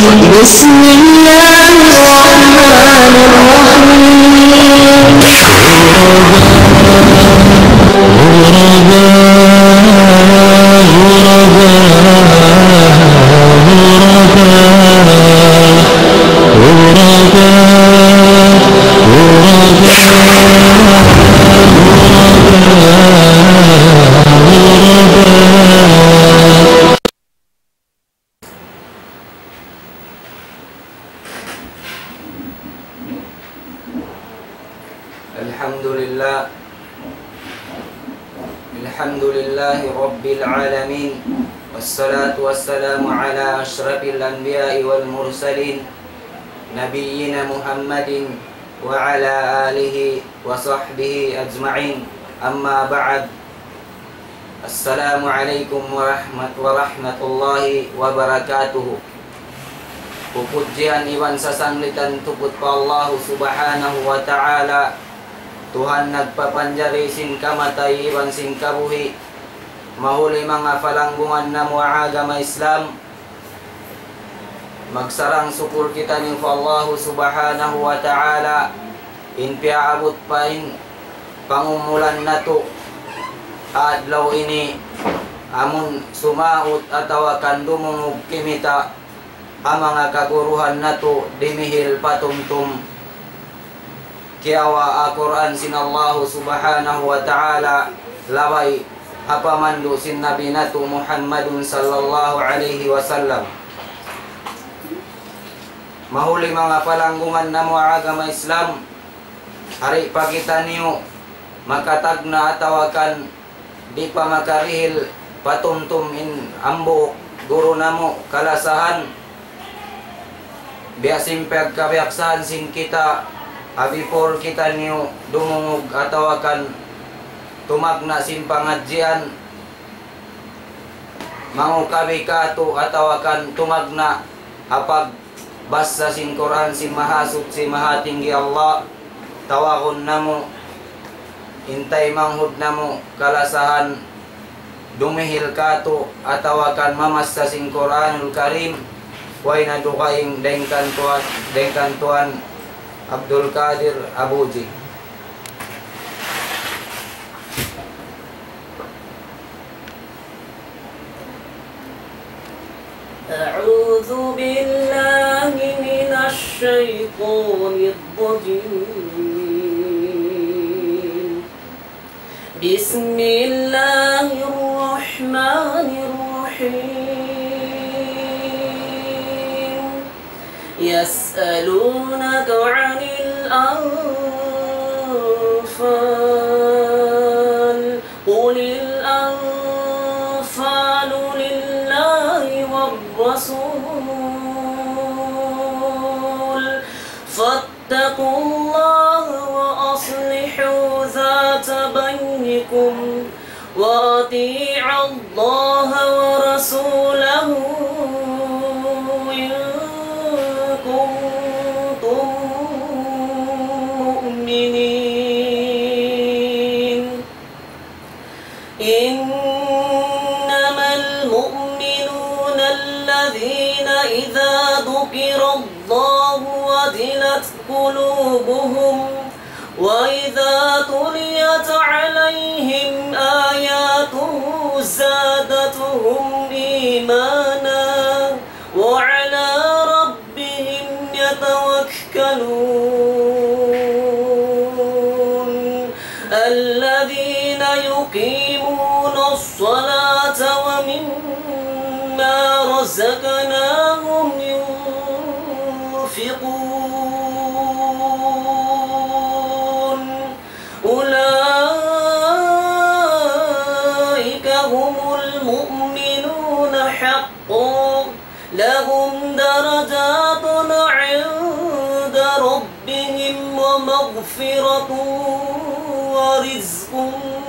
بسم الله الرحمن Alhamdulillahi Rabbil Alamin. Wassalatu wassalamu ala ashrafil anbiya'i wal mursalin, nabiyyina Muhammadin wa ala alihi wa sahbihi ajma'in. Amma ba'd. Assalamualaikum warahmatullahi wabarakatuh. Pupujian iwan sasanglitan tuput pa Allah subhanahu wa ta'ala, Tuhan nagpapanjari sin kamatay iwan sin kabuhi, mahuli mga falanggungan na agama Islam. Magsarang syukur kita ni Allah subhanahu wa ta'ala, inpiaabot pa in pangumulan nato adlaw ini, amon sumaot atawakan dumungog kimita ang mga kaguruhan nato dimihil patumtum. Kiawa Al-Quran sin Allah subhanahu wa ta'ala, laway apamandu sin Nabi natu Muhammadun sallallahu alaihi wasallam. Mahuli mga palanggungan na agama Islam, hari pakita niyo makatagna atawakan di pa makarihil patumtum in ambo guru namo kalasahan, biasim pagkabiaksahan sin kita before kita niyo dumungog atawakan tumagna sin pangadjian, mangukabi kato atawakan tumagna apag basa sin Quran sin mahasuk sin mahatinggi Allah, tawakon namo intay manghud namo kalasahan dumihil kato atawakan mamasa sin Quranul Karim, way na dukaing dengkan tuan Abdul Qadir Abuji. A'udzu billahi minasy syaithanir rajim. Bismillahirrahmanirrahim. Yas'alunaka 'anil anfal, qulil anfalu lillahi war rasul, fattaqullaha wa aslihu dhata bainikum wa ati'ullaha wa rasulahu قلوبهم وإذا تليت عليهم آياته زادتهم إيمانا وعلى ربهم يتوكلون الذين يقيمون الصلاة ومما رزقناهم ينفقون لهم درجات عند ربهم ومغفرة ورزق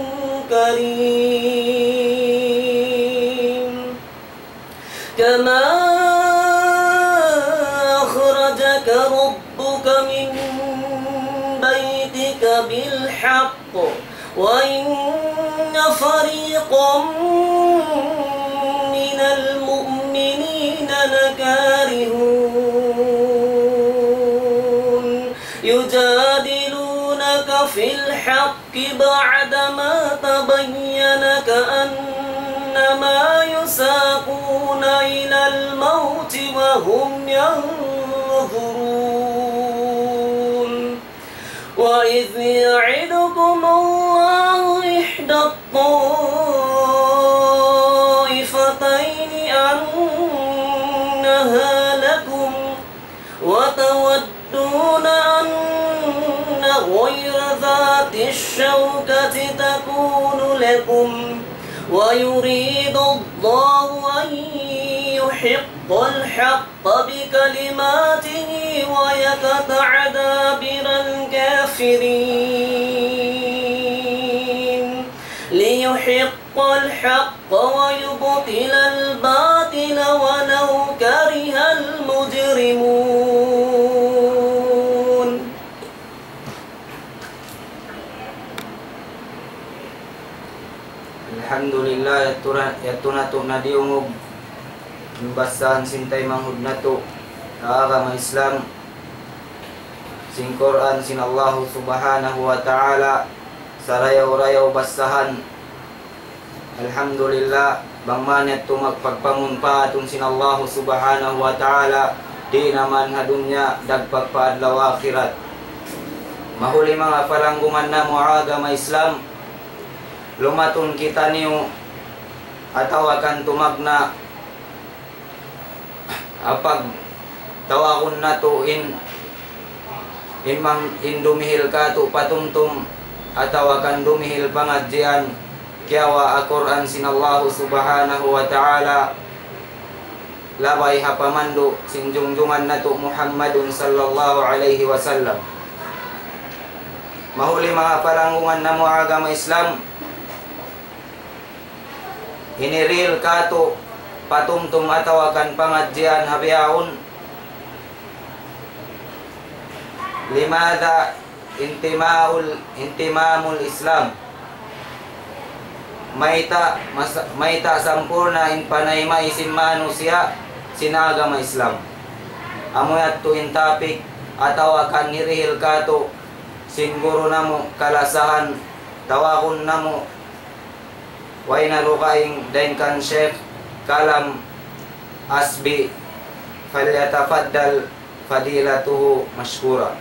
كريم كما أخرجك ربك من بيتك بالحق وإن فريقا من المؤمنين لكارهون يجادلونك في الحق بعدما تبين كأنما يساقون إلى الموت وهم ينظرون وإذ يعدكم الله إحدى الطائفتين أنها لكم وتودون أن غير ذات الشوكة تكون لكم ويريد الله أن يحق الحق بكلماته ويقطع دابر الكافرين ليحق الحق ويبطل الباطل ولو كره المجرمون. Alhamdulillah yatunatu nadiungog basahan sintay manghud nato sa agama Islam sing Quran sin Allah subhanahu wa ta'ala sarayaw-rayaw basahan. Alhamdulillah bangmanat tumagpagpamunpa atong sin Allah subhanahu wa ta'ala di naman hadunya dagpagpaadlaw akhirat. Mahuli mga palanggungan na mo agama Islam, lumatun kita niyo ataw akan tumagna apag tawakon nato in dumihil ka to patumtum ataw akan dumihil pangadjian kiawa Al-Quran sin Allah subhanahu wa ta'ala labay hapamando sinjungjungan nato Muhammadun sallallahu alaihi wasallam. Mahuli mga palanggungan na mo agama Islam, iniril kato patumtum atawakan pangadjian habiyaon limada intimamul Islam maita sampurna in panay maisin manusia sinagama Islam amoyat tuin topic atawakan nirihil kato singguro namo kalasahan tawakon namo way nalukaing dainkan Sheikh Kalam Asbi falyatafaddal fadilatuhu mashkura.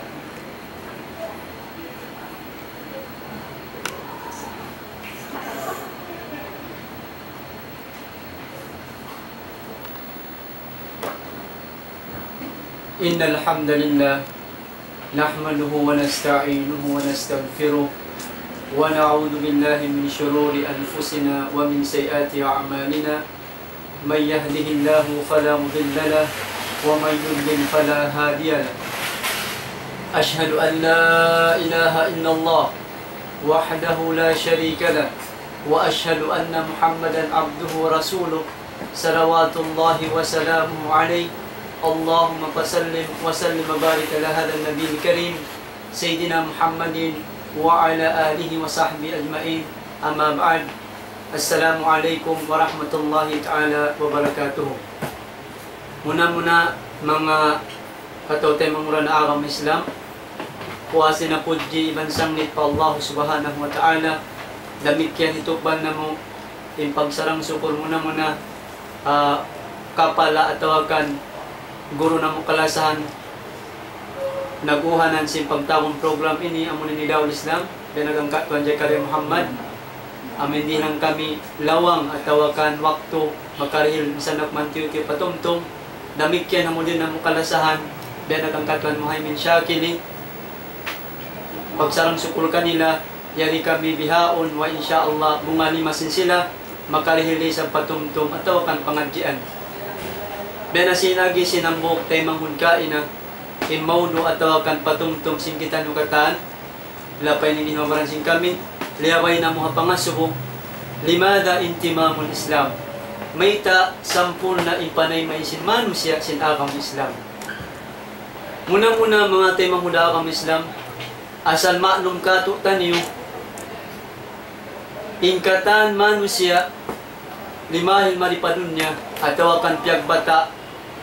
Innal hamdalillah nahmaduhu wa nasta'inuhu wa nastaghfiruh wa na'udzu billahi min shururi anfusina wa min sayyiati a'malina may yahdihillahu fala mudilla lahu wa may yudlil fala hadiya lahu. Ashhadu an la ilaha illallah wahdahu la sharika lahu wa ashhadu anna Muhammadan abduhu wa rasuluh salawatullahi wa salamuhu alayhi. Allahumma fasallim wa sallim wa barik ala hadha an-nabiyil karim sayyidina Muhammadin wa ala alihi wa sahbihi ajma'in. Amma ba'd. Assalamu alaikum warahmatullahi ta'ala wabarakatuh. Muna mga katote mangura na agama Islam, kuwasin na pudji ibansang nit pa Allah subhanahu wa ta'ala, damit kyan itukban na mo in pagsarang sukul muna kapala atawakan guru na mo kalasahan naguhanan sin pagtawang program ini amunin ni Daul Islam dan nagangkat Tuan Jakari Muhammad. Amin din lang kami lawang at tawakan waktu makarihil misanak mantiyo patumtum damikyan na mo din na mukalasahan dan nagangkat Tuan Muhaymin Shakili pagsarang sukul kanila yari kami bihaon wa insyaallah bungalimasin sila makarihil sa patumtum at tawakan pangadjian dan asinagi sinambok tay manghudkain na imauno at tawakan patumtum singkitan nukatan lapay ni inobaran sing kami liyaway na mga pangasubo limada intimamul Islam mayta sampul na ipanay maisin manusia sin agam Islam. Muna mga temang huda agam Islam asal maklum kato taniyo ingkatan manusia limahil maripadunya at tawakan piagbata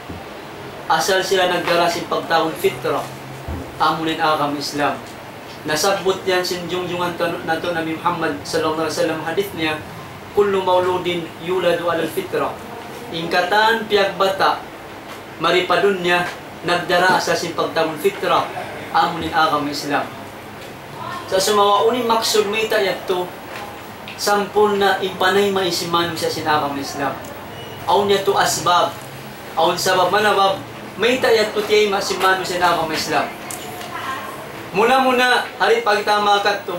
asal sila nagdara sin pagtawon fitra amunin agam Islam. Nasabot yan sinjungjungan nato Nabi Muhammad sallallahu alaihi wasallam hadith niya, kullu mauludin yuladu alal fitra. Ingkatan piag bata maripadun niya nagdara sa sin pagtawon fitra amunin agam Islam. Sa sumawauni maksud may tayat to sampul na impanay maisiman sa sinagam Islam. Aun niya to asbab. Aun sabab manabab may tayat to tiyay masimano sa sinagam Islam. Muna hari pagtama kat to.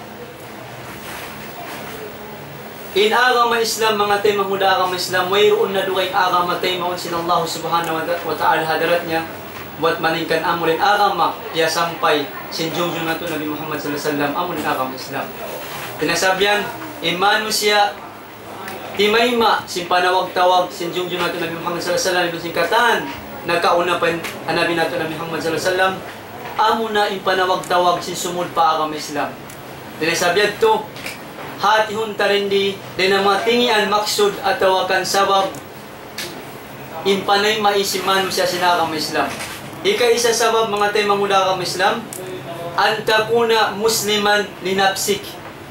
In agama Islam mga tay mahuda agama Islam mayroon na duway agama tay maun sinallahu subhanahu wa ta'ala hadarat niya buat maningkan amulin agama ya sampai sinjungjung nato Nabi Muhammad sallallahu alaihi wasallam amulin agama Islam. Pinasabyan imanu siya timayma simpanawag-tawag sinjungjung nato Nabi Muhammad sallallahu alaihi wasallam singkatan nagkauna pa Nabi nato Nabi Muhammad sallallahu alaihi wasallam amo na impanawag-tawag sinsumod pa agama Islam. Pinasabyan to hatihun tarindi din ang matingian maksud at tawakan sabab impanay maisiman siya sinagam Islam. Ika-isa sabab mga tay manguda agama Islam antakuna musliman linapsik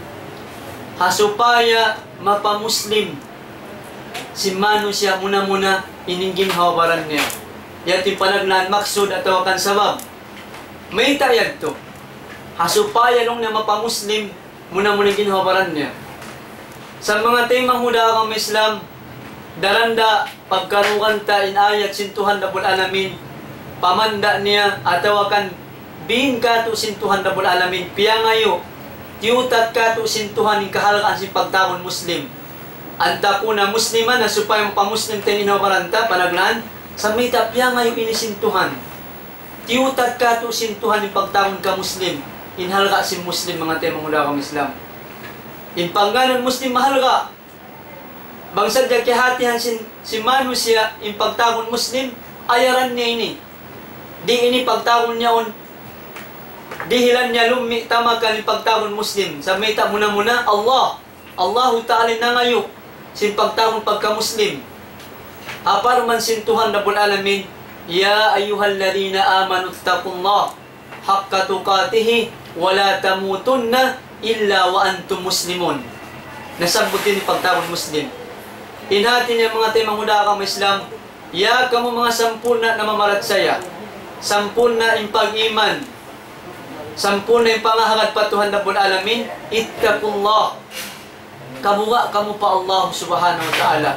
hasupaya mapamuslim si manu siya muna ininggin hawabaran niya yatin panagnan maksud at tawakan sabab may tayag to hasupaya nung na mapamuslim muna ginawabaran niya. Sa mga temang huda agama Islam, daranda pagkarukan ta in ayat sintuhan dabul alamin, pamanda niya atawakan bin kato sintuhan dabul alamin, piyangayo, tiutat kato sintuhan in kahalakaan si pagtawon Muslim. Anta ko na Musliman na supaya mapamuslim tayo inawabaran ta, panaglaan, sa mita piyangayo inisintuhan. Tiutat kato sintuhan in pagtawon ka Muslim. Inhalga si Muslim mga temang mula kang Islam. In pangganon Muslim mahalga. Bangsad ya kihatihan si manu siya in pagtawon Muslim ayaran niya ini. Di ini pagtawon niya on. Dihilan niya lumi tamakan in pagtawon Muslim. Sa meta muna Allahu Ta'ala nangayo sin pagtawon pagka Muslim. Apar man sin Tuhan Rabbul Alamin, ya ayyuhalladhina amanu taqullaha haqqa tuqatih wala tamutunna illa wa antum muslimun. Nasabutin ni pagtawon Muslim. Inhati niya mga temang huda agama Islam, ya kamu mga sampun na namamalatsaya, sampun na impag-iman, sampun na impangahagad patuhan Rabbul Alamin, ittaqullah. Kamuha kamu pa Allah subhanahu wa ta'ala.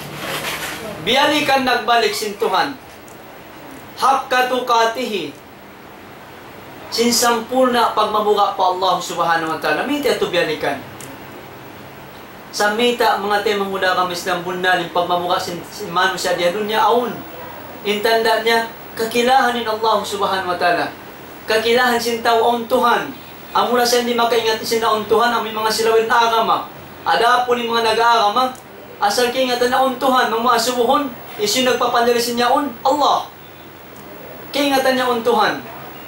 Biyalikan nagbalik sintuhan, haqqa tuqatih, sinsampurna pagmabuka pa Allah subhanahu wa ta'ala. Mita ito biyalikan. Sa mita mga temang muda kami Islam bunalin pagmabuka manu siya diya dunya aun. Intanda niya kakilahanin Allah subhanahu wa ta'ala. Kakilahan sintaw aun Tuhan. Amula siya hindi makaingat sinaon Tuhan ang mga silawin agama. Ada po ni mga nag-aagama. Asal kaingatan na aun Tuhan mga asubuhon. Isin nagpapandalisin niya aun Allah. Kaingatan niya aun Tuhan.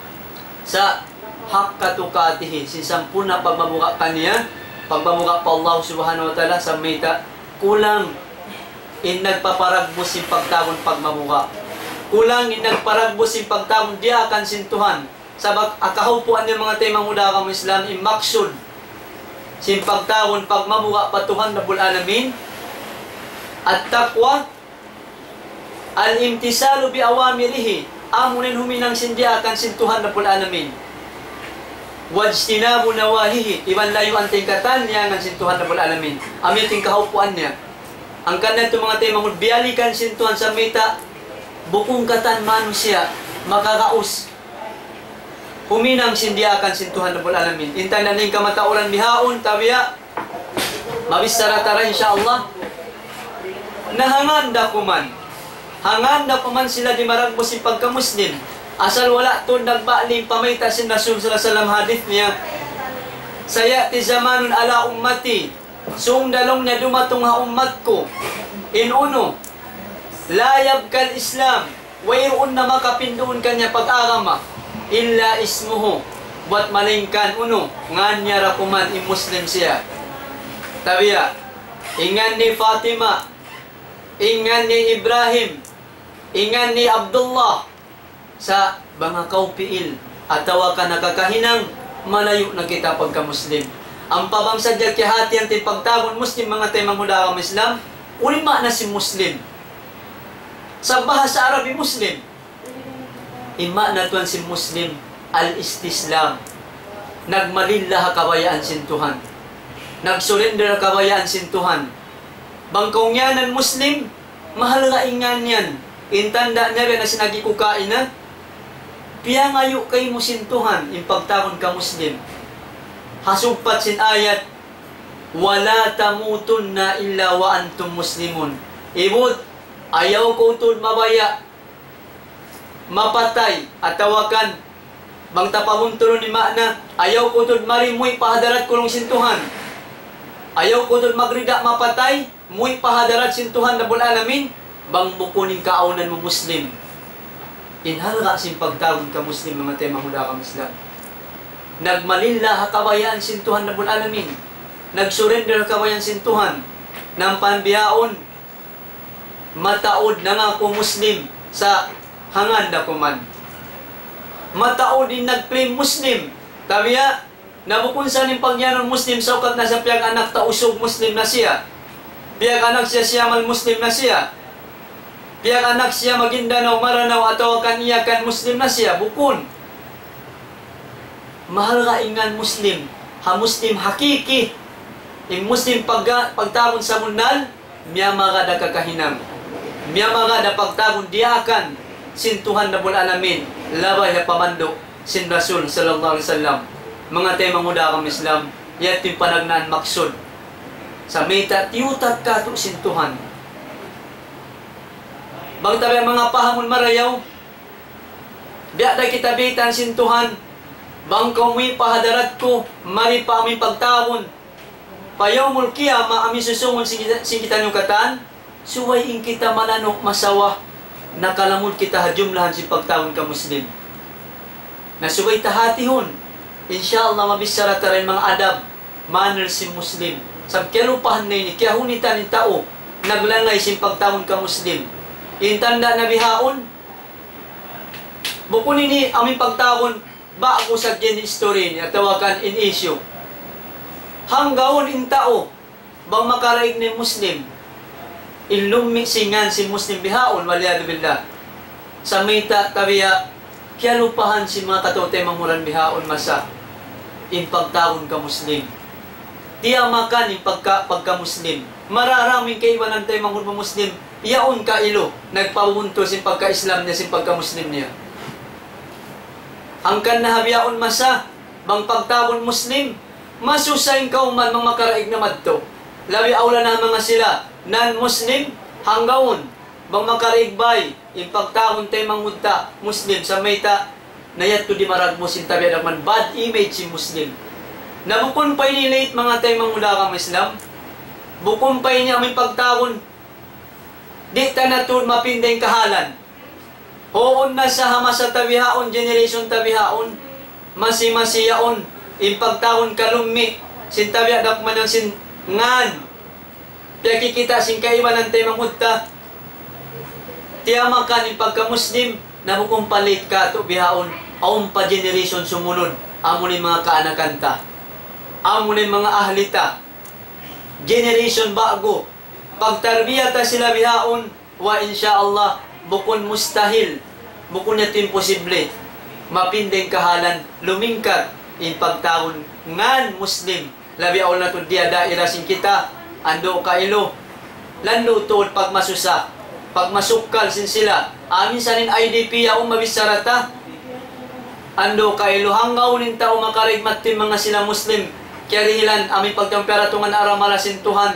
Sa haqqa tuqatih sinsampurna pagmabuka kaniya pagmabuka pa Allah subhanahu wa ta'ala sa meta kulang in nagpaparagbos sin pagtawon pagmabuka kulang in nagparagbos sin pagtawon di akan sintuhan sabag akahupuan ng mga temang huda agama Islam imaksud sin pagtawon pagmabuka patuhan Rabbul Alamin at taqwa al-imtisalu bi awamirihi amunin huminang sindi akan sintuhan Rabbul Alamin. Wajtinabu nawahihi, iban layo ang tingkatan niya ng sintuhan Rabbul Alamin. Amin ting kahupuan niya. Ang kanan ito mga temang biyalikan sintuhan sa mita, bukong katan manusia, makakaus. Huminang sindi akan sintuhan Rabbul Alamin. Intay na ning kamatauran bihaon, tabiya, mabisara-tara insyaallah. Nahanganda kuman. Hangad na paman sila di maragbos si pagka-Muslim. Asal wala to nagbaaling pamayta si Rasul sallallahu alaihi wasallam hadith niya. Sayati zamanun ala ummati. Sumdalong na dumatong ha ummat ko. Inuno, la yabkal Islam. Wayroon na makapindoon kanya pag-agama. Illa ismuhu. Buat malingkan uno. Nganya rakuman i-Muslim siya. Tabiya. Ingan ni Fatima. Ingan ni Ibrahim. Ingan ni Abdullah sa mga kaupiil at tawa ka nakakahinang malayo na kita pagka-Muslim. Ang pabangsa dyan kihati ang tipagtagon Muslim mga tayo manghudakang Islam, ulima na si Muslim. Sa bahasa Arabi Muslim, ima na tuwan si Muslim al-istislam. Nagmalilla kabayaan sintuhan. Nagsurrender kabayaan sintuhan. Bangkong yanan Muslim, mahal nga ingan yan. Intanda niya rin na sinagi ko kain na, piya ngayo kay mo sintuhan, impagtaon ka Muslim. Hasugpat sin ayat, wala tamutun na illa wa antum muslimun. Ibut, ayaw ko utod mabaya, mapatay, at tawakan, bang tapamuntulon ni Makna, ayaw ko utod marimuy pahadarat kulong sintuhan. Ayaw ko utod magrida mapatay, muy pahadarat sintuhan na bulalamin, bang bukunin kaaunan mo Muslim. Inhalga sin pagtagon ka Muslim mga tema huda ka Islam. Nagmalilla kabayaan sintuhan na bulalamin. Nagsurrender kabayaan sintuhan ng panbiyaon. Mataod na nga ko Muslim sa hangad na kuman. Mataod din nag-claim Muslim. Tabiya, nabukun sa ning pagyanon Muslim sa ukat na sa piyag anak tausog Muslim na siya. Piyag anak siya siyamal Muslim na siya. Piyag anak siya Maguindanao, Maranao, atau kan iya kan Muslim na siya. Bukun. Mahal ka ingan Muslim. Ha Muslim hakiki. Yung Muslim pagtabon sa munal, miyama ka da kakahinam. Miyama ka da pagtabon diakan. Sintuhan na bulalamin. Labay na pamando. Sin Rasul sallallahu alaihi wasallam. Mga temang muda kang Islam. Yatim panagnaan maksud. Sa meta tiutat ka to sintuhan. Bang tabi mga pahamon marayaw. Biya da kita bitan sintuhan. Bang kami pahadarat ko, mari pa aming pagtawon. Payaw mulkiya, maami susungon si kita nukatan, suwayin kita mananok masawa, nakalamod kita hajumlahan si pagtawon ka Muslim. Nasuway tahatihon, insyaAllah mabisara ta rin mga adab, manners si Muslim. Sabkialupahan na ini, kaya hunitan ng tao, naglangay si pagtawon ka Muslim. Intanda na bihaon, bukun ini aming pagtawon, ba ako sa gini story niya, tawakan in issue. Hanggaon in tao, bang makaraig ni Muslim, illumisingan si Muslim bihaon, waliyadu billah. Sa mita tabiya, kaya lupahan si mga katote manguran bihaon masa, impagtaon ka Muslim. Tiya makan pagka Muslim. Mararaming kaiwanan tayo manguran Muslim, yaon ka ilo, nagpabunto si pagka-Islam niya, si pagka-Muslim niya. Angkan na habiyaon masa, bang pagtawon Muslim, masusayin ka man mga makaraig na madto. Labi aula na mga sila, non-Muslim, hanggaon, bang makaraig bay, yung pagtawon tayo mangudta, Muslim, sa mayta, nayat to di marag mo sintabi man bad image si Muslim. Nabukon pa inilate mga tayo mangula kang Islam, bukon pa niya may pagtawon, di ta na to mapindeng kahalan. Hoon na sa hama sa tabihaon, generation tabihaon, masi-masiyaon, impagtaon kalumi, sintabiha dakman yung sin ngan, kaya kikita sin kaiwan ng tayo mangudta, tiyama ka ni pagka-Muslim, nabukong palit ka to bihaon, aon pa generation sumunod, amo ni mga kaanakanta, amo ni mga ahlita, generation bago, pagtarbiyata sila bihaon, wa insyaallah, bukon mustahil, bukon nato imposible, mapindeng kahalan, lumingkat, impagtawon, ngan Muslim, labi aul na to diya daira sin kita, ando kailo, lando tuod pag masusa, pag masukal sin sila, amin sanin IDP yaong mabisarata, ando kailo, hanggaw nin tao makarigmat tim mga sila Muslim, kaya rihilan, amin pagtamperatungan aramala sintuhan,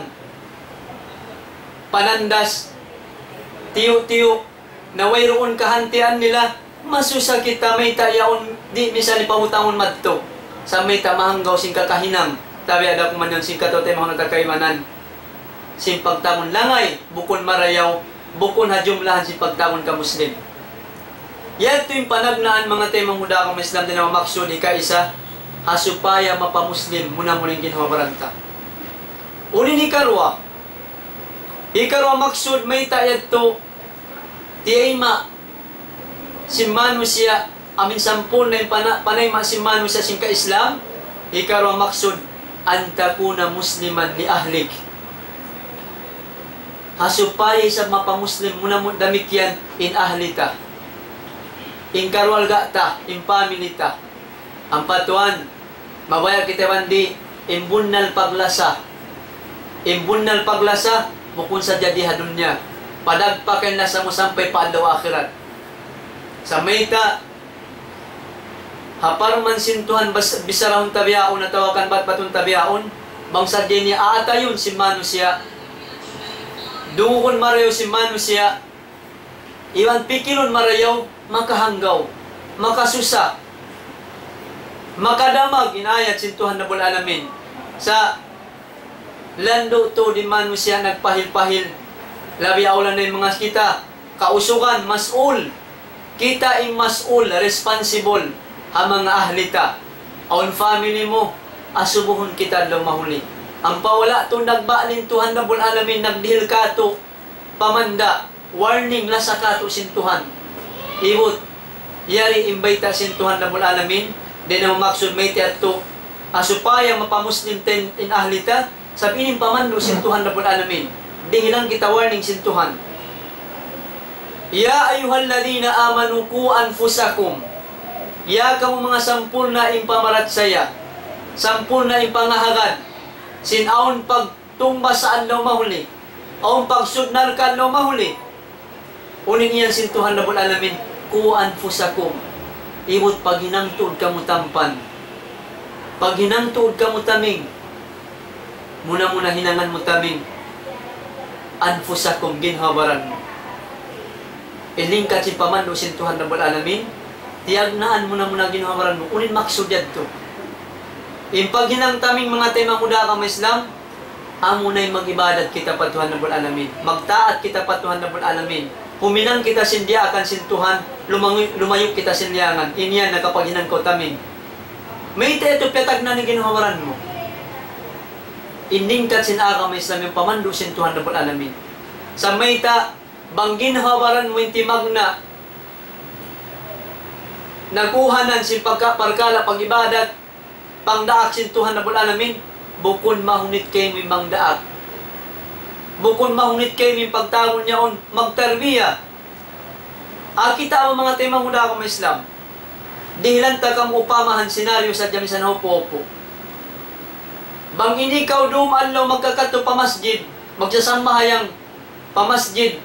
panandas, tiyo-tiyo, na wayroon kahantian nila, masusa kita may tayaon, di misa ni pamutangon madto. Sa may tamahanggaw sing kakahinam, tabi ada kuman yung sing katote mga nagkakaimanan. Sing pagtamon langay, bukon marayaw, bukon hajumlahan si pagtamon ka Muslim. Yan ito yung panagnaan mga temang huda kang Islam din na maksud, ika-isa, asupaya mapamuslim, muna muling ginawabaranta. Unin ikarwa maksud may tayad to, Tiayma, simano siya, amin sampun na yung panay masimano siya sing ka-Islam, ikaw maksud, antakuna musliman li ahlik. Hasupay sa mapamuslim muna mo damikyan in ahlita. In karwalga ta, in family ta. Ang patuan, mabaya kita bandi, imbunal paglasa. Imbunal paglasa, bukun sa jadi dunya. Padagpakan na sa mo sampay paadlaw akhirat. Sa mayta, hapar man sintuhan bisarahon tabiaon na tawakan batong tabiaon, bangsa din niya aatayon si mano siya. Dungukon marayaw si mano siya, iwan pikilon marayaw, makahanggaw, makasusa, makadamag, inayat sintuhan na bula namin. Sa lando to di mano siya nagpahil-pahil, labi aulan na yung mga kita, kausukan, masul, kita yung masul, responsible, ang mga ahlita, ang family mo, asubuhon kita lumahuli. Ang pawala to nagbalin tuhan na bulalamin, nagdihil ka to, pamanda, warning, lasa ka to sintuhan. Iwot, yari imbayta sintuhan na bulalamin, di na maksud may tiyato, asupaya mapamuslim in ahlita, sabihin pamando sintuhan na bulalamin. Dihilang kita warning sintuhan. Ya ayuhalladina amanu ku anfusakum. Ya kamu mga sampul na impamarat saya. Sampul na impangahagad. Sinaon pagtumba sa anlaw mahuli. O pagsudnar ka anlaw mahuli. Unin iyan sintuhan na bulalamin. Ku anfusakum. Iwot pag hinangtuod ka mo tampan. Pag hinangtuod ka mo taming. Muna hinangan mo taming. Anfusakum ginhawaran mo. Ilingkat si pamando sintuhan na bulalamin, tiyagnaan mo na ginhawaran mo. Unin maksud yan to. Impag hinang taming mga tema muda ka Islam, amo na'y mag-ibadat kita patuhan na bulalamin. Magtaat kita patuhan na bulalamin. Huminang kita sindiya akan sintuhan, lumayo kita sindiyangan. Inyan na kapag hinang ko taming. May ito petag na ni ginhawaran mo. Indingkat sinaka may Islam yung pamando sintuhan na bulalamin. Sa mayta, banggin hawaran mo inti magna, nakuhanan si pagkaparkala pag-ibadat, pangdaak sintuhan na bulalamin, bukon mahunit kayo may mangdaak. Bukon mahunit kayo may pagtawon niyaon, magtarbiya. Akita ang mga tema muna ako may Islam. Dihilan ta kang upamahan senaryo sa jamisan hopo-hopo. Bang inikaw dumaan law magkakato pa masjid, magsasamahayang pa masjid.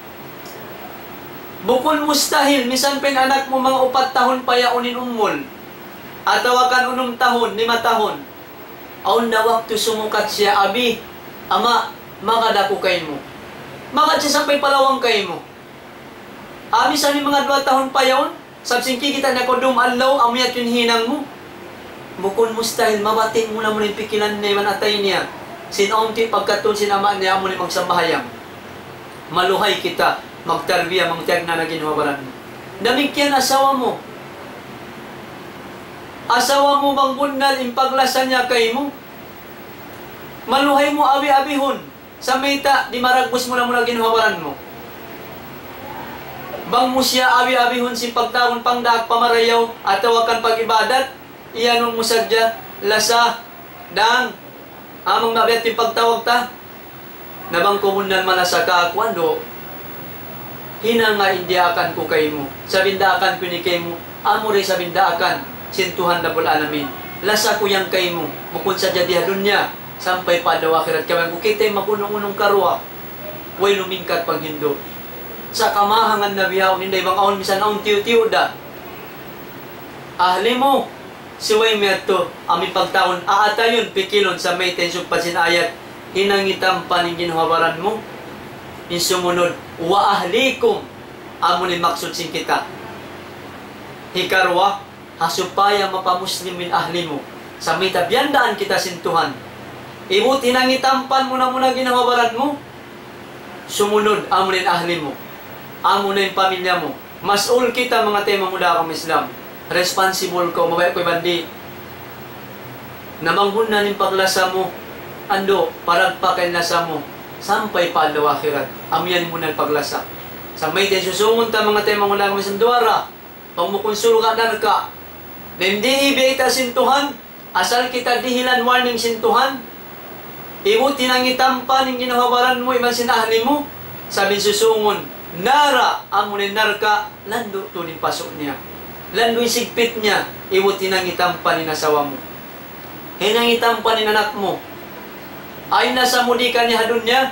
Bukol mustahil, misan pen anak mo mga 4 tahon pa yaunin umol. At tawakan 6 tahon, 5 tahon. Aun na waktu sumukat siya, abi, ama, makadako kay mo. Makad siya sampay palawang kay mo. Ami sa ni mga 2 tahon pa yaon, sabsingki kita na ko dumaan law, amuyat yung hinang mo. Bukon mustahil, mabating mo na mo yung pikilan na yung atay niya. Sinaunti pagkatun sinama niya mo ni magsambahayang. Maluhay kita, magtarbiya, magtiyag na ginhawaran mo. Damikyan asawa mo. Asawa mo bang bunal, impaglasan niya kay mo. Maluhay mo abi-abihon. Sa mayta, di maragbos mo na ginhawaran mo. Bang mo siya abi-abihon si pagtawon pangdaak pamarayaw at tawakan pag-ibadat, iyanong mo sadya, lasa, dang, amang mabiyat yung pagtawag ta, nabang kumundan man sa kaakwando, hinanga indiakan ko kay mo, sabindaakan ko ni kay mo, amo rin sabindaakan, sintuhan na bulalamin, lasa ko yang kay mo, bukod sa jadiha dunya, sampay pa daw akhirat kaya kung kita'y magunong-unong karwa, way lumingkat pang Hindo. Sa kamahangan na biyaw, hindi bang aon, misan aon tiyo-tiyo da, ahli mo, siway meto, aming pagtaon, aatayon, pikilon sa may tensyon pasinayat, hinangitam paning ginhawaran mo, in sumunod, wa ahlikum, amo ni maksud sing kita. Hikarwa, hasupaya mapamuslimin ahli mo, sa may tabyandaan kita sintuhan, ibut hinangitampan mo na ginhawaran mo, sumunod, amo ni ahli mo, amo na yung pamilya mo, masul kita mga tema mula akong Islam, responsible ko, mabaya ko'y bandi. Namanghun na ning paglasa mo, ando, paragpakay nasa mo, sampay pa daw akhirat, amyan mo na paglasa. Sa may tayo susungon ta mga tayo mga lang sanduara. Pag mukonsul ka na ka. Hindi ibigay ta sintuhan. Asal kita dihilan warning sintuhan. Imo tinangitampan yung ginahawaran mo, ibang sinahalin mo. Sabi susungon, nara, amunin narka, lando to din pasok niya. Lando yung sigpit niya, imo tinangitampan ni nasawa mo. Hinangitampan ni anak mo. Ay nasa mudi ka niya hadun niya.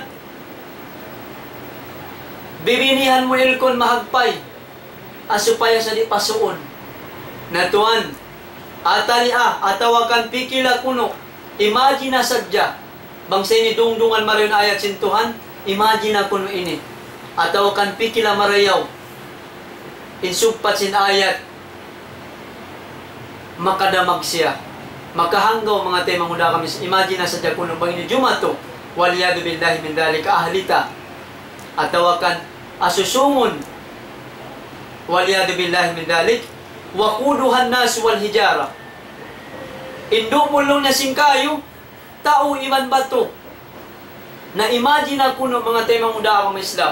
Bibinihan mo ilkon mahagpay. Asupaya sa di pasuon. Natuan. Atali atawakan pikila kuno. Imagine na sadya. Bangsa ini dungdungan marayon ayat sintuhan. Imagine na kuno ini. Atawakan pikila marayaw. Insugpat sin ayat. Makadamag siya. Makahanggaw mga temang huda kami. Imagine na sadya kuno. Bang ini jumato. Waliyadu billahi min dhalika ahlita. Atawakan asusungon. Waliyadu billahi min dhalik. Wakuduhan nas wal hijara. Indo mulong na singkayo. Tao iman bato. Na imagine ako no mga temang muda akong Islam.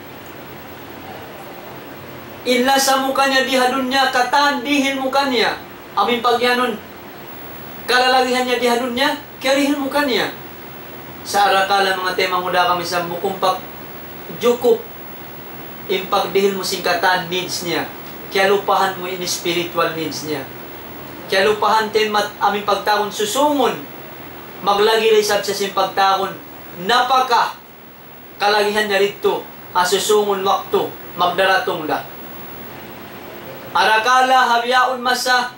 Illa sa mukha niya dihadun niya. Katandihin mukha niya. Amin pagyanon. Kalalagihan niya dihadun niya. Karihin mukha niya. Sa arakala mga temang muda kami sa mukumpak. Jukup. Impagdihil mo singkatan needs niya. Kaya lupahan mo ini spiritual needs niya. Kaya lupahan tin aming pagtakon susungon. Maglagi risab sa simpagtakon. Napaka kalagihan niya rito. Susungon wakto. Magdaratong la. Arakala habyaon masa.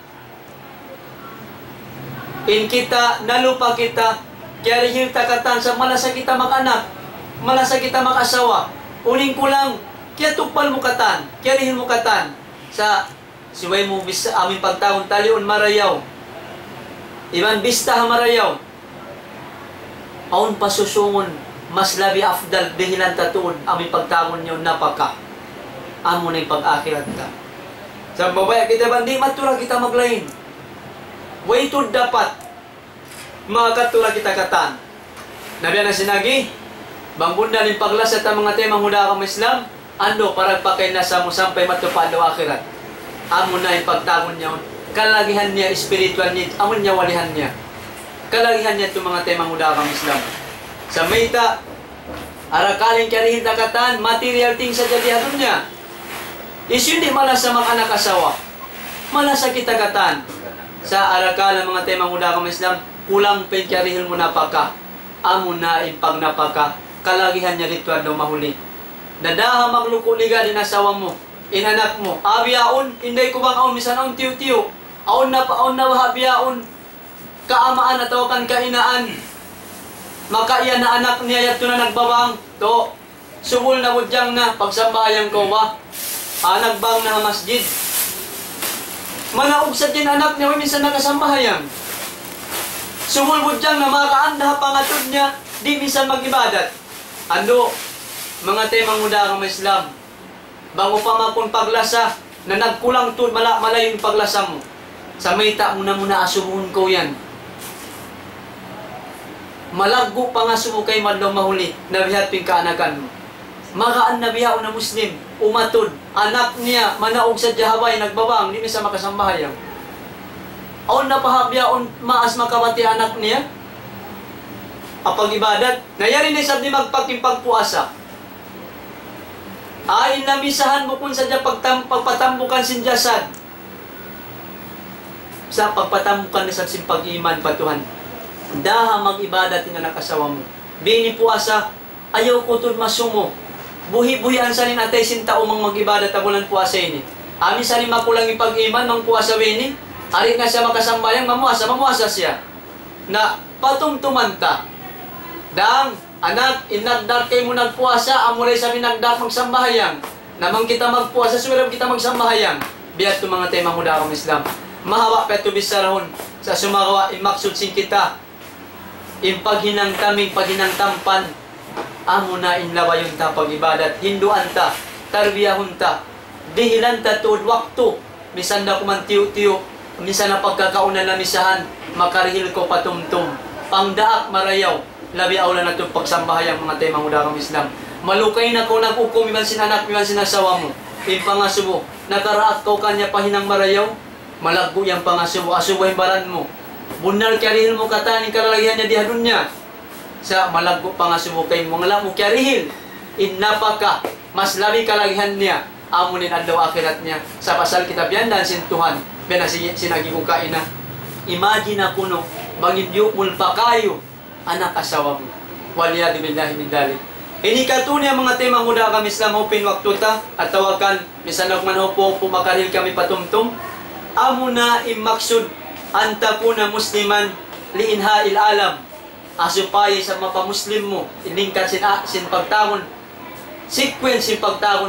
In kita, nalupa kita. Kaya rihil takatan sa malasa kita mag-anak. Malasa kita mag-asawa. Uling ko lang. Kaya tukpal mo katan. Kaya rihil mo katan. Sa siway mo bisa aming pagtaon talion marayaw. Iban bista marayaw. Aun pasusungon mas labi afdal dehilan tatuon aming pagtaon nyo napaka. Amo na yung pag-akhirat ka. Sa babaya kita bandi matura kita maglain. Way to dapat makatura kita katan. Nabiyan na sinagi. Bangbunda ng paglasa ta mga temang huda kang Islam. Ando para pakay na sa mo sampay matupalo akhirat. Amo na yung pagtagon niya. Kalagihan niya spiritual needs. Amo niya walihan niya. Kalagihan niya itong mga temang huda kang Islam. Sa mayta, arakaling karihin takatan, material things sa jadihan niya. Is hindi malas sa mga anak asawa. Malas sa kitakatan. Sa arakala mga temang huda kang Islam, kulang pen karihin mo napaka. Amo na yung pag napaka. Kalagihan niya ritual daw mahuli. Nadaha magluko liga din asawa mo, inanak mo. Abiyaon, inday ko bang aon, misan aon tiyo-tiyo. Aon na wahabiyaon, kaamaan at tawakan kainaan. Makaiyan na anak niya yato na nagbabang. To, subul na budyang na, pagsambayang ko ba? Nagbang na masjid. Manaog sa din anak niya, minsan nakasambayang. Subul budyang na makaanda pangatod niya, di minsan mag-ibadat. Ando, mga temang muda ng Islam, bago pa makon paglasa, na nagkulang to, malayo yung paglasa mo. Sa mayta muna asumun ko yan. Malaggo pa nga sumo kay madlaw mahuli, nabihat ping kaanakan mo. Magaan na biyaw na Muslim, umatod, anak niya, manaog sa Jahabay, nagbabang, di sa makasambahayang. Aon na pahabyaon, maas makabati anak niya. Apag ibadat, nayari na isab ni magpagpuasa. Ay namisahan mo kung sadya pagpatambukan sinjasad. Sa pagpatambukan na sa simpag-iman patuhan. Daha mag-ibadat na nakasawa mo. Bini puasa, ayaw ko ito masumo. Buhi-buhian sa rin atay sintao mang mag-ibadat abulan puasa ini. Amin sa rin makulang ipag-iman, mang puasa weni. Arit nga siya makasambayang, mamuasa siya. Na patumtuman ta. Dang, anak, inagdar kayo mo nagpuasa, amuray sa minagdar magsambahayang. Namang kita magpuasa, sumirap kita magsambahayang. Biat ito mga tema muda akong Islam. Mahawa pa ito bisarahon. Sa sumagawa, imaksud sin kita. Impaghinang kaming paghinang tampan. Amo na inlawa yung ta pag-ibadat. Hinduan ta, tarbiyahon ta. Dihilan ta tuod wakto. Misan na kuman tiyo-tiyo. Misan na pagkakaunan na misahan. Makarihil ko patumtum. Pangdaak marayaw. Labi aula na itong pagsambahayang mga temang muda kang Islam. Malukay na ko nag-ukom, iman sinanak, iman sinasawa mo. Impangasubo, nakaraat kau kanya pahinang marayaw, malagbo yung pangasubo, asubo yung baran mo. Bunal kyarihil mo kataning kalalagihan niya dihadun niya. Sa malagbo pangasubo kay mga lang mo kyarihil. Innapaka, mas labi kalagihan niya. Amunin adlaw akhirat niya. Sa pasal kitab yan dan sintuhan. Bena sinagi ko kaina. Imagine na kuno, bangin mulpa kayo, anak asawa mo. Waliyadu billahi min dalik. Ini katunya mga tema muda kami Islam Open waktu ta at tawakan misanak man po makaril kami patumtum. Amuna imaksud anta kuna musliman liinha il alam. Asupaya sa mapamuslim mo iningkat sin pagtawon sequence sin pagtawon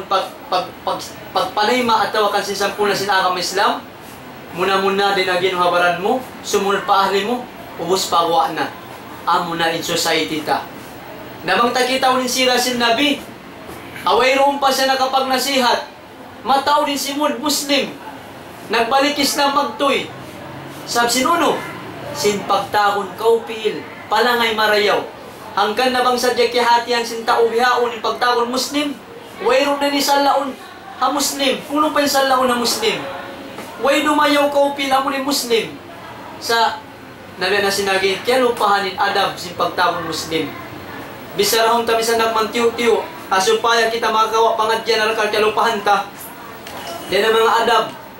pagpanayma at tawakan sin sampuna sin agam Islam. Muna din agin habaran mo, sumunod pa ahli mo, ubos pagwa na. Amuna in society ta. Nabang takitaw ni sira sin Nabi, away roon pa siya nakapagnasihat, mataw din si Muslim, nagbalik Islam magtoy. Sab sinuno, sin pagtahon kaupiil, palangay marayaw. Hanggang nabang sadya kihatian sin tao bihaon ni pagtahon Muslim, way roon na ni salaon ha Muslim, puno pa yung salaon ha Muslim. Way dumayaw kaupiil amo ni Muslim. Sa nabi na sinagi, kaya lupahanin adab sin pagtahon Muslim. Bisarahon ta bisan nagmantiyo-tiyo, asupaya kita makawa pangadyan na kalkalupahan ta. Yan ang mga adab.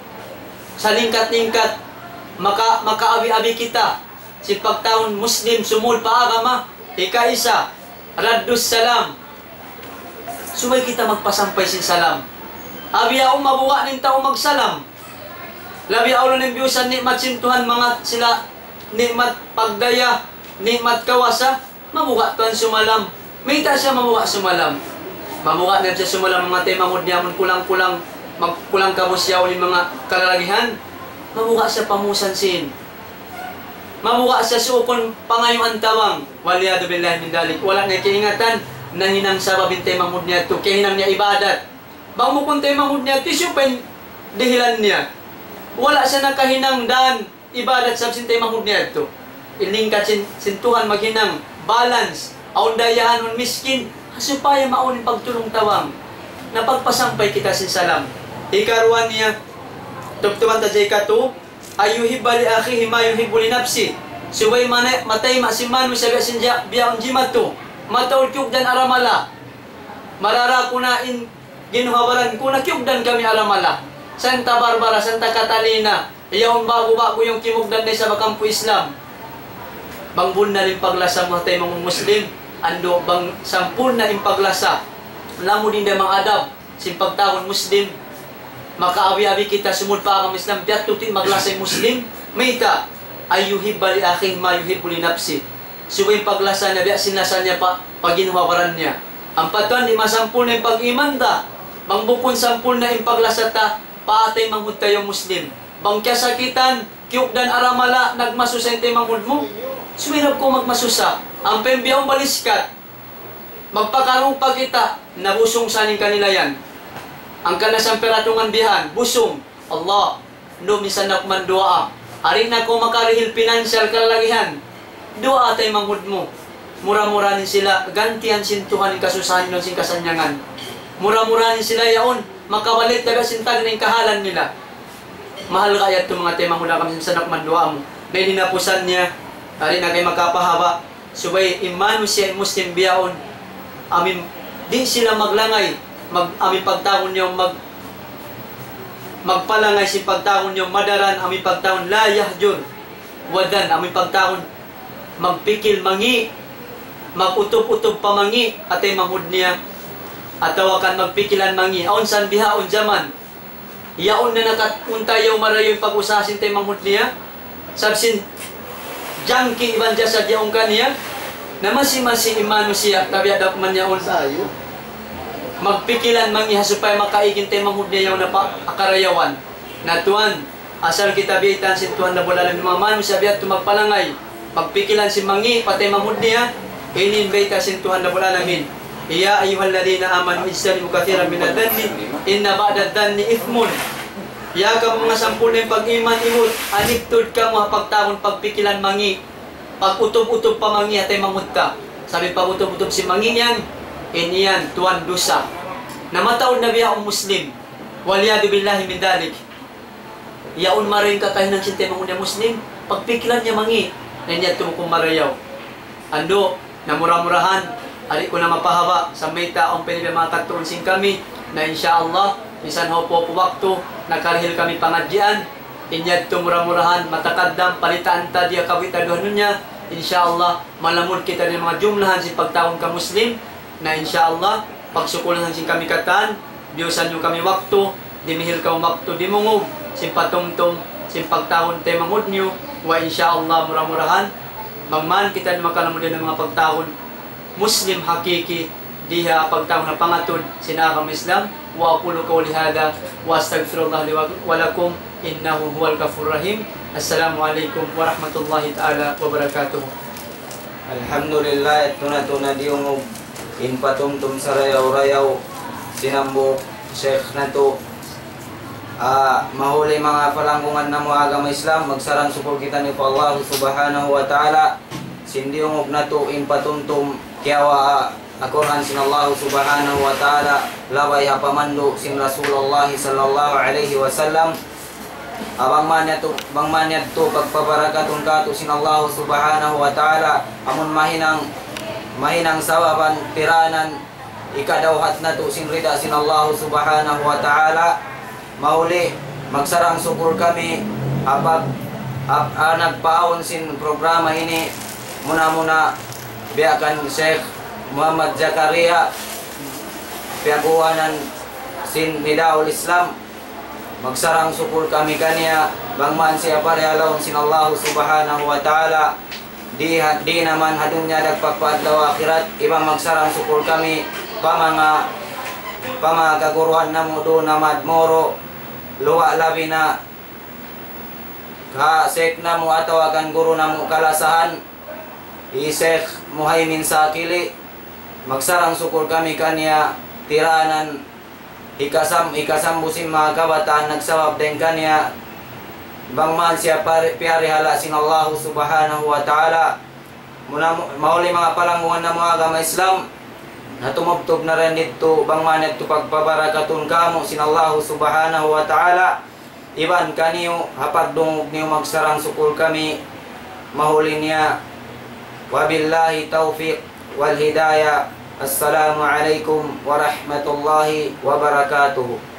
Sa lingkat-lingkat, makaabi-abi kita. Si pagtaon Muslim, sumul paagama, ika-isa, raddus salam. Sumay kita magpasampay sin salam. Abi ako mabuwa nin tao magsalam. Labi ako ng biyusan, nikmat sintuhan mga sila, nikmat pagdaya, nikmat kawasa, mamuha tuan sumalam. May ta siya mamuha sumalam. Mamuha na siya sumalam mga tema mo niya kulang-kulang magkulang kabusyaw ni mga kalalagihan. Mamuha siya pamusan sin. Mamuha siya suukon pangayong antawang. Waliyadu billahi min dalik. Wala na kiingatan na hinang sababin tema mo niya to. Kaya hinang niya ibadat. Bang mo kung tema mo niya to, siya pa dihilan niya. Wala siya nakahinang dan ibadat sa tema mo niya to. Ilingkat sintuhan maghinang balance, aun dayahan on miskin, supaya maunin pagtulong tawang. Napagpasampay kita sin salam. Ikaruan niya, tuptuman ta jay kato, ayuhibba li akhihi ma yuhibbu li nafsi. Subay matay masiman mo sabi sin biyaon jimato. Mataul kyugdan aramala. Marara kuna in ginuhabaran kuna kyugdan kami aramala. Santa Barbara, Santa Catalina, iyaon bago-bago yung kimugdan na sa makampo Islam. Bangbun na rin paglasa mo tayo mga Muslim, ando bang sampun na rin paglasa. Namo din na mga adab, simpagtahon Muslim, makaabi-abi kita sumud pa ang Islam, diat tutin maglasa yung Muslim, may ita, ayuhibba li aking mayuhibbu li nafsi. Subay paglasa niya, biya sinasan niya pa, paginhawaran niya. Ang patuan, di masampun na yung pag-iman ta, bang bukon sampun na yung paglasa ta, paatay manghud tayo Muslim. Bang kya sakitan, kiyukdan aramala, nagmasusente manghud mo, sumirap ko magmasusa. Ang pembiyaw baliskat, magpakarong pagkita, nabusong saning kanila yan. Ang kanasang peratungan bihan, busong. Allah, no misan nakman doa. Arin na ko makarihil financial kalalagihan. Doa tay manghud mo. Mura-muranin sila, gantihan sintuhan ng kasusahan ng kasanyangan. Mura-muranin sila yaon, makawalit taga sintag ng kahalan nila. Mahal kaya itong mga tema mula kami sa nakman doa mo. Na dinapusan niya, ari na kay makapahaba. Subay imano siya Muslim biyaon. Amin di sila maglangay. Amin pagtaon niyo magpalangay si pagtaon niyo madaran amin pagtaon la yahjur. Wadan amin pagtaon magpikil mangi. Magutop-utop pamangi atay mamud niya. Atawakan magpikilan mangi. Aon san bihaon zaman. Yaon na nakapuntayaw marayo yung pag-usasin tay mamud niya. Sabsin jangki iban jasa diyaong kaniya na masi-masi imano siya tabi adap man niya on sayo magpikilan mangiha supaya makaigin tayo mamud niya yung akarayawan na tuwan asal kita biitan si tuwan na bulalan ng mga mano siya biat tumagpalangay magpikilan si mangi patay mamud niya inin baita si tuwan na bulalan min iya ayuhalladina amanu ijtanibu kathiran minadhanni inna ba'dadhanni ithmun. Ya ka mga sampul ng pag-iman imod, anigtod ka mo pagtawon pagpikilan mangi. Pag utob-utob pa mangi atay mamud ka. Sabi pag utob-utob si mangi yan, iniyan tuan dosa. Namataon na biya ang Muslim. Waliyadu billahi min dalik. Yaon maring kakahin ng sinte mga Muslim. Pagpiklan niya mangi. Nandiyan tumukong marayaw. Ando, namura-murahan. Ali ko na mapahaba sa may taong pinilimatagtuon sing kami. Na insyaAllah, minsan ho po wakto, nakarihil kami pangadyan. Inyad tumura-murahan, matakadam, palitaan ta diya kawitaduhan niya. InsyaAllah, malamod kita ng mga jumlahan si pagtaon ka Muslim. Na insyaAllah, pagsukulahan sin kami katan, biyusan nyo kami wakto, dimihil ka wakto dimungog, simpatong-tong, simpagtaon temamod nyo, wa insyaAllah murah-murahan, magman kita na makalamod ng mga pagtaon, Muslim hakiki, diha pagtaon na pangatod, sinakam Islam, wa aqulu qawli hada, wa astaghfirullah li wa lakum, innahu huwal ghafurur rahim. Assalamualaikum warahmatullahi ta'ala wabarakatuh. Alhamdulillah, tuna-tuna diungog inpatumtum sa rayaw-rayaw sinambok Sheikh nato mahuli mga palanggungan na mga agama Islam magsarang supol kita ni Allah subhanahu wa ta'ala sindiungog nato inpatumtum kiawa akoran sin Allah subhanahu wa ta'ala laway hapamando sin Rasulullah sallallahu alaihi wasallam abang manyat to pagpabarakatun kato sin Allah subhanahu wa ta'ala amun mahinang sawaban tiranan ikadawhat na to sinrida sin Allah subhanahu wa ta'ala mahuli magsarang sukur kami apag nagpaon sin programa ini muna biakan Sheikh Muhammad Zakaria piaguanan sin Nidaul Islam magsarang sukur kami kanya bangman siya parehalaw sin Allah subhanahu wa ta'ala di naman hadunya dagpagpaadlaw akhirat iba magsarang sukur kami pamagaguruhan namo do na madmoro luwa labi na ka Sheikh namo atawagan guru namo kalasahan Sheikh Muhaimin Sakili magsarang sukur kami kanya tiranan ikasam busim mga kabataan nagsawab din kanya bangman siya piyarihala sin Allah subhanahu wa ta'ala mauli mga palanggungan ng mga agama Islam na tumubtob na rin dito bangman ito pagpabarakatun kamo sin Allah subhanahu wa ta'ala iban kaniyo hapagdungog niyo magsarang sukul kami mahuli niya wabillahi taufiq wal hidayah. Assalamualaikum warahmatullahi wabarakatuh.